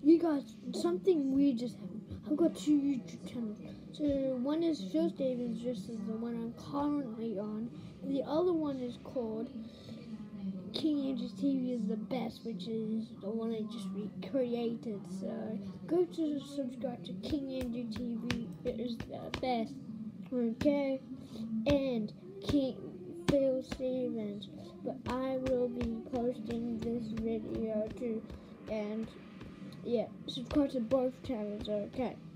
You guys, something weird just happened. I've got two YouTube channels. So one is Phil Stevens, just as the one I'm currently on. And the other one is called King Andrews TV is the best, which is the one I just recreated. So go to subscribe to King Andrew TV. It is the best. Okay, and King Phil Stevens. But I will be posting this video too, and yeah, subscribe to both channels. Okay.